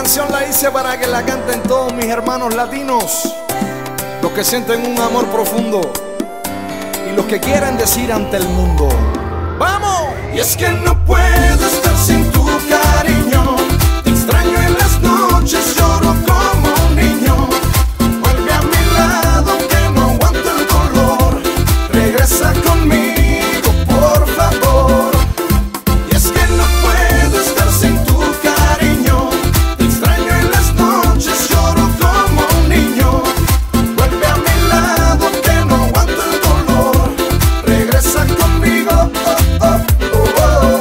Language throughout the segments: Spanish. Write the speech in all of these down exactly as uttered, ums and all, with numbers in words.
canción la hice para que la canten todos mis hermanos latinos, los que sienten un amor profundo y los que quieren decir ante el mundo: ¡vamos! Y es que no puedo estar sin tu cariño, te extraño en las noches, lloro como un niño. Vuelve a mi lado que no aguanto el dolor, regresa conmigo por favor. Y es que no puedo estar sin tu cariño, te extraño en las noches, lloro como un niño. Vuelve a mi lado que no aguanto el dolor, regresa conmigo. Oh, oh, oh, oh.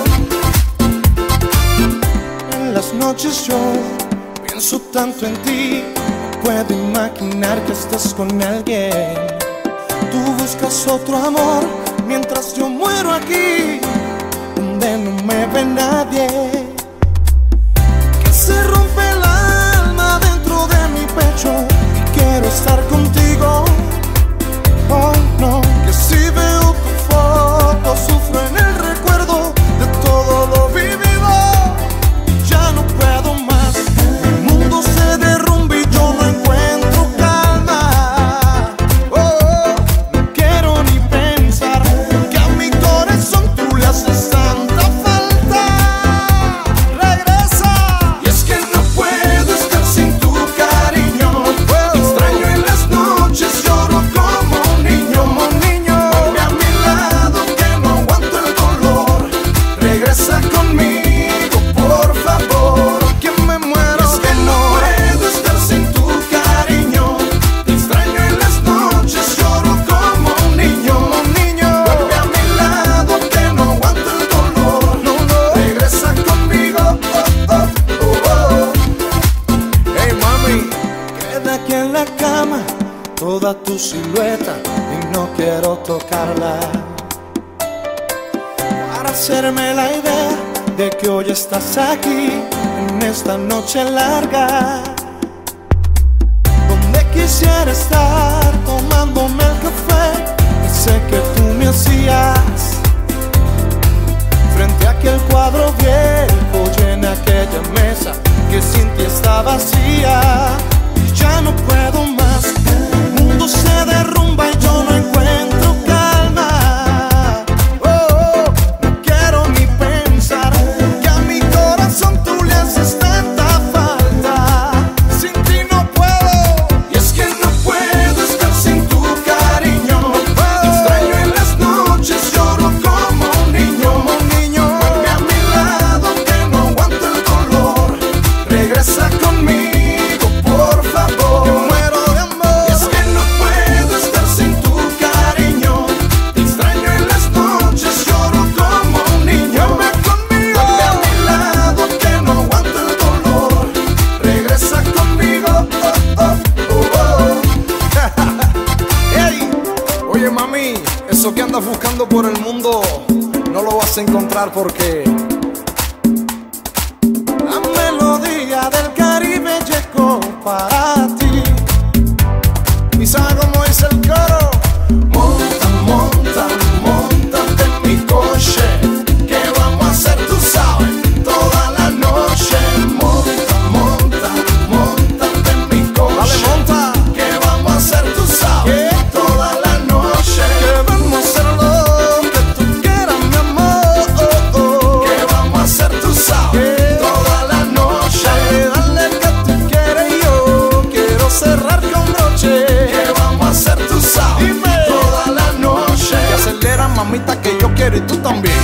En las noches yo pienso tanto en ti, puedo imaginar que estás con alguien. Tú buscas otro amor mientras yo muero aquí, donde no me ve nadie. Que se rompe el alma dentro de mi pecho y quiero estar contigo. Oh no, que si veo tu foto sufro en el recuerdo de todo lo vivido. Ya no puedo más, mi mundo se derrumba y yo no encuentro calma. Oh, oh, no quiero ni pensar que a mi corazón tú le haces tanta falta. Regresa. Y es que no puedo estar sin tu cariño, te extraño en las noches, lloro como un niño. Vuelve a mi lado que no aguanto el dolor, regresa conmigo por favor, que me muero. Es que no puedo estar sin tu cariño, te extraño en las noches, lloro como un niño. Vuelve a mi lado que no aguanto el dolor, regresa conmigo. Oh, oh, oh, oh. Hey mami, Queda aquí en la cama toda tu silueta y no quiero tocarla, para hacerme la idea de que hoy estás aquí en esta noche larga, donde quisiera estar tomándome el café ese que tú me hacías, frente a aquel cuadro viejo y en aquella mesa que sin ti está vacía. Y ya no puedo más, el mundo se derrumba y yo no encuentro calma. Oh, oh, no quiero ni pensar que a mi corazón tú le haces tanta falta. Sin ti no puedo. Y es que no puedo estar sin tu cariño, te extraño en las noches, lloro como un niño. Vuelve a mi lado que no aguanto el dolor, regresa conmigo por favor. Yo muero de amor. Y es que no puedo estar sin tu cariño, te extraño en las noches, lloro como un niño. Vuelve a mi lado que no aguanto el dolor, regresa conmigo. Oh, oh, oh, oh. hey, oye mami, eso que andas buscando por el mundo no lo vas a encontrar, porque La melodía del Caribe llegó para ti. ¿y sabes cómo dice el coro? Monta, monta, montate en mi coche, que vamos a hacer, tú sabes, toda la noche. Monta, monta, montate en mi coche, Dale, monta. que vamos a hacer, tú sabes, toda la noche. Que vamos a hacer lo que tú quieras, mi amor. Oh, oh. Que vamos a hacer, tú sabes, toda la noche. Dale, dale que tú quieres y yo quiero cerrar con broche. Que vamos a hacer, tú sabes, Dime. toda la noche. Que acelera, mamita, que yo quiero y tú también.